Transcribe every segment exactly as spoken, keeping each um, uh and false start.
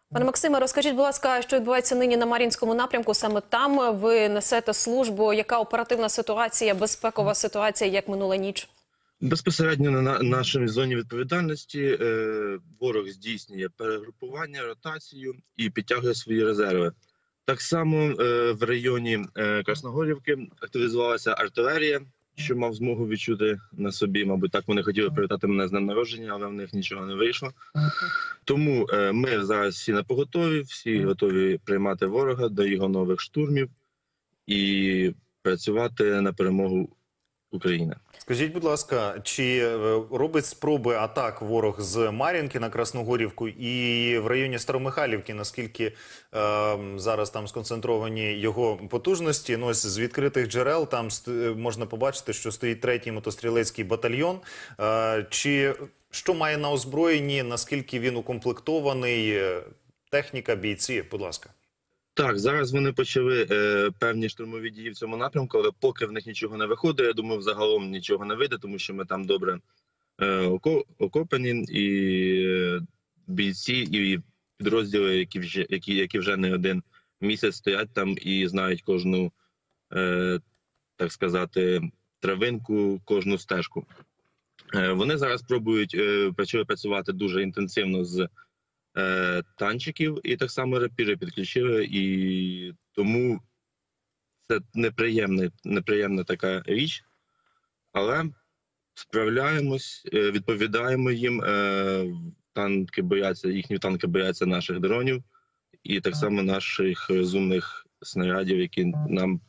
Пане Максиме, розкажіть, будь ласка, що відбувається нині на Мар'їнському напрямку? Саме там ви несете службу. Яка оперативна ситуація, безпекова ситуація, як минула ніч? Безпосередньо на на нашій зоні відповідальності е, ворог здійснює перегрупування, ротацію і підтягує свої резерви. Так само е, в районі е, Красногорівки активізувалася артилерія, що мав змогу відчути на собі. Мабуть, так вони хотіли привітати мене з днем народження, але в них нічого не вийшло. Тому е, ми зараз всі на поготові, всі готові приймати ворога до його нових штурмів і працювати на перемогу України. Скажіть, будь ласка, чи робить спроби атак ворог з Мар'їнки на Красногорівку і в районі Старомихайлівки, наскільки е, зараз там сконцентровані його потужності? Ну, ось з відкритих джерел там можна побачити, що стоїть третій мотострілецький батальйон. Е, чи що має на озброєнні, наскільки він укомплектований, техніка, бійці? Будь ласка. Так, зараз вони почали е, певні штурмові дії в цьому напрямку, але поки в них нічого не виходить, я думаю, взагалом нічого не вийде, тому що ми там добре е, окопані, і е, бійці, і підрозділи, які вже, які, які вже не один місяць стоять там і знають кожну, е, так сказати, травинку, кожну стежку. Е, вони зараз пробують, е, почали працювати дуже інтенсивно з танчиків, і так само рапіри підключили, і тому це неприємна, неприємна така річ, але справляємось, відповідаємо їм, танки бояться, їхні танки бояться наших дронів, і так само наших розумних снарядів, які нам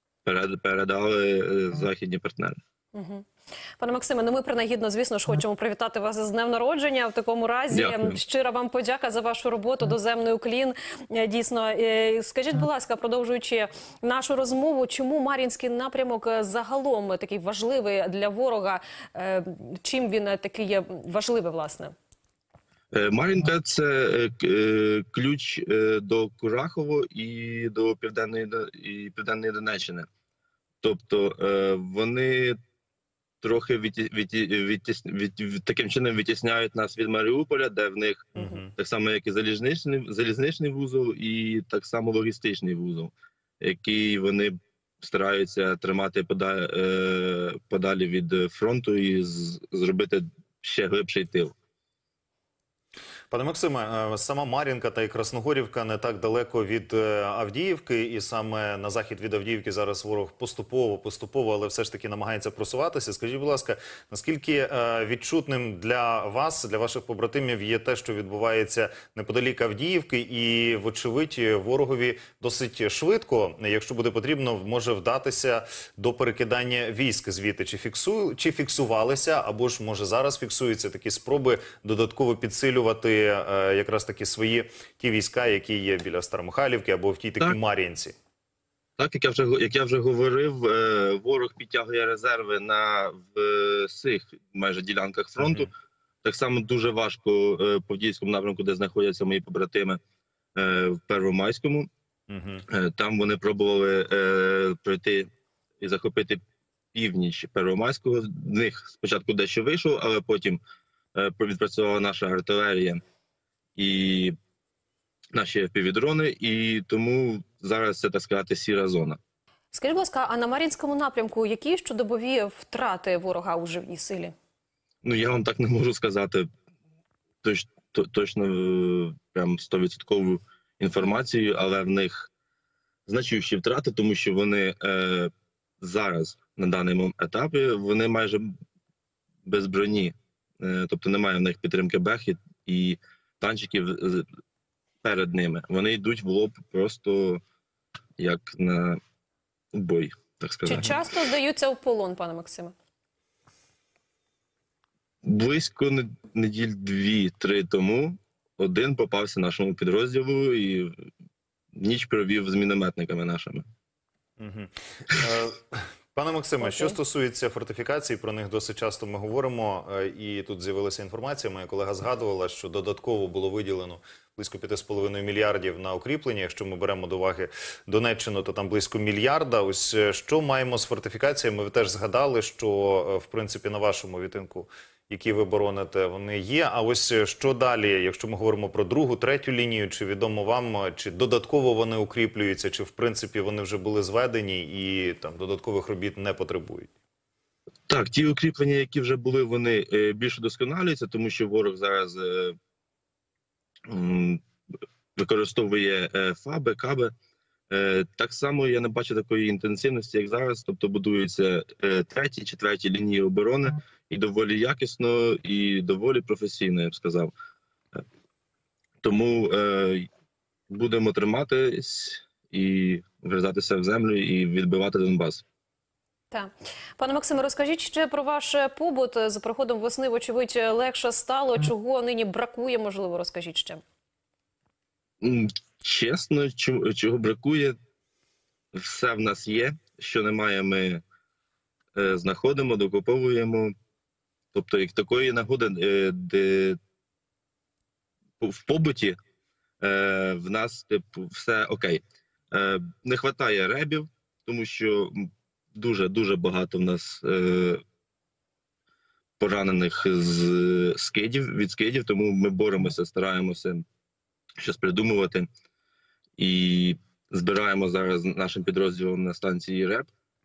передали західні партнери. Угу. Пане Максиме, ну ми принагідно, звісно ж, хочемо привітати вас з днем народження. В такому разі Дякую. Щира вам подяка за вашу роботу, доземний уклін. Дійсно, скажіть, будь ласка, продовжуючи нашу розмову, чому Мар'їнський напрямок загалом такий важливий для ворога? Чим він такий є важливий, власне? Мар'їнка – це ключ до Курахово і до Південної, і Південної Донеччини. Тобто вони трохи від, від, від, від, від, таким чином відтісняють нас від Маріуполя, де в них uh-huh. так само, як і залізничний, залізничний вузол, і так само логістичний вузол, який вони стараються тримати подалі, подалі від фронту і з, зробити ще глибший тил. Пане Максиме, сама Мар'їнка та і Красногорівка не так далеко від Авдіївки, і саме на захід від Авдіївки зараз ворог поступово, поступово, але все ж таки намагається просуватися. Скажіть, будь ласка, наскільки відчутним для вас, для ваших побратимів є те, що відбувається неподалік Авдіївки, і, вочевидь, ворогові досить швидко, якщо буде потрібно, може вдатися до перекидання військ звідти? Чи, фіксу... Чи фіксувалися, або ж, може, зараз фіксуються такі спроби додатково підсилювати якраз таки свої ті війська, які є біля Старомихайлівки або в тій такій Мар'їнці? Так, як я вже, як я вже говорив, ворог підтягує резерви на всіх майже ділянках фронту. Uh-huh. Так само дуже важко по Авдіївському напрямку, де знаходяться мої побратими, в Первомайському. Uh-huh. Там вони пробували пройти і захопити північ Первомайського. В них спочатку дещо вийшло, але потім відпрацювала наша артилерія і наші півдрони, і тому зараз це, так сказати, сіра зона. Скажіть, будь ласка, а на Мар'їнському напрямку які щодобові втрати ворога у живій силі? Ну, я вам так не можу сказати точ, то, точно прям сто відсотків інформацію, але в них значущі втрати, тому що вони е, зараз, на даному етапі, вони майже без броні. Тобто немає в них підтримки БЕХ і, і танчиків перед ними. Вони йдуть в лоб просто як на бой, так сказати. Чи часто здаються в полон, пане Максиме? Близько неділь дві-три тому один попався нашому підрозділу і ніч провів з мінометниками нашими. Угу. Пане Максиме, okay. що стосується фортифікацій, про них досить часто ми говоримо, і тут з'явилася інформація, моя колега згадувала, що додатково було виділено близько п'яти з половиною мільярдів на укріплення. Якщо ми беремо до уваги Донеччину, то там близько мільярда. Ось що маємо з фортифікаціями? Ви теж згадали, що, в принципі, на вашому відтинку які ви бороните, вони є. А ось що далі, якщо ми говоримо про другу, третю лінію, чи відомо вам, чи додатково вони укріплюються, чи в принципі вони вже були зведені і там додаткових робіт не потребують? Так, ті укріплення, які вже були, вони е, більше досконалюються, тому що ворог зараз е, м, використовує е, ФАБи, КАБи. Е, так само я не бачу такої інтенсивності, як зараз, тобто будуються е, треті, четверті лінії оборони, і доволі якісно, і доволі професійно, я б сказав. Е, Тому е, будемо триматись і врізатися в землю і відбивати Донбас. Так. Пане Максиме, розкажіть ще про ваш побут. З приходом весни, вочевидь, легше стало. Чого нині бракує, можливо, розкажіть ще. М, Чесно, чу- чого бракує, все в нас є. Що немає, ми е, знаходимо, докуповуємо. Тобто, як такої нагоди, е, де в побуті е, в нас типу, все окей. Е, не вистачає ребів, тому що дуже-дуже багато в нас е, поранених з скидів, від скидів, тому ми боремося, стараємося щось придумувати. І збираємо зараз нашим підрозділом на станції РЕБ.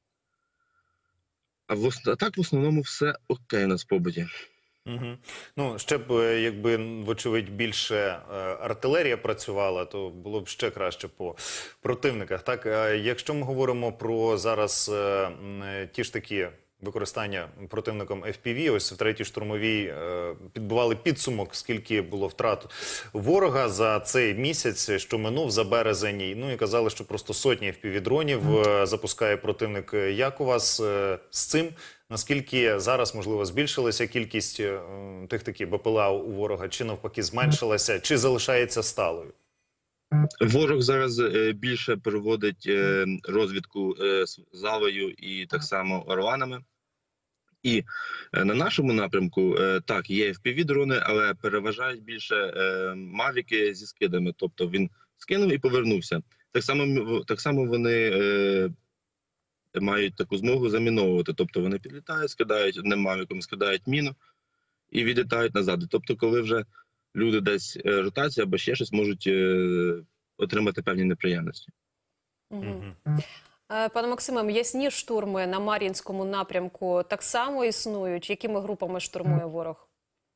А, в, ос- а так в основному все окей у нас в побуті. Угу. Ну, ще б, е, якби, вочевидь, більше е, артилерія працювала, то було б ще краще по противниках. Так, е, якщо ми говоримо про зараз е, м, е, ті ж такі використання противником еф пі ві, ось в третій штурмовій е, підбивали підсумок, скільки було втрат ворога за цей місяць, що минув, за березень. Ну і казали, що просто сотні еф пі ві-дронів е, запускає противник. Як у вас е, з цим? Наскільки зараз, можливо, збільшилася кількість е, тих таки Б П Л А у ворога, чи навпаки зменшилася, чи залишається сталою? Ворог зараз е, більше проводить е, розвідку е, з залою і так само орланами. І е, на нашому напрямку, е, так, є еф пі ві-дрони, але переважають більше е, мавіки зі скидами. Тобто він скинув і повернувся. Так само, м- так само вони е, мають таку змогу заміновувати. Тобто вони підлітають, скидають одним мавіком, скидають міну і відлітають назад. Тобто, коли вже люди десь е, ротація або ще щось можуть е, отримати певні неприємності. Угу. Е, Пане Максиме, м'ясні штурми на Мар'їнському напрямку так само існують? Якими групами штурмує ворог?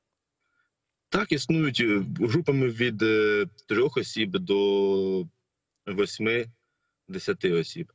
Так, існують е, групами від е, трьох осіб до восьми-десяти осіб.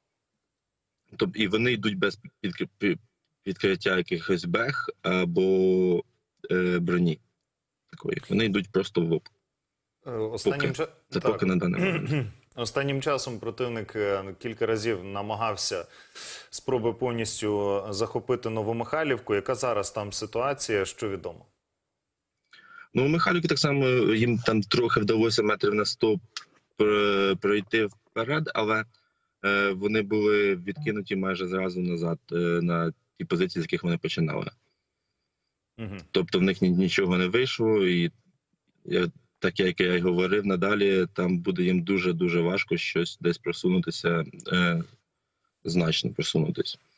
Тобто, і вони йдуть без підкріп- пі- відкриття якихось бех або е, броні такої. Вони йдуть просто в лоб. Е, Останнім, ча... Це так. поки на даний момент. Останнім часом противник е, кілька разів намагався спроби повністю захопити Новомихайлівку. Яка зараз там ситуація, що відомо? Ну, у Михайлівки так само їм там трохи вдалося метрів на сто пр- пройти вперед, але е, вони були відкинуті майже зразу назад е, на ті позиції, з яких вони починали. Угу. Тобто в них ні- нічого не вийшло, і я, так як я й говорив, надалі там буде їм дуже-дуже важко щось десь просунутися, е, значно просунутися.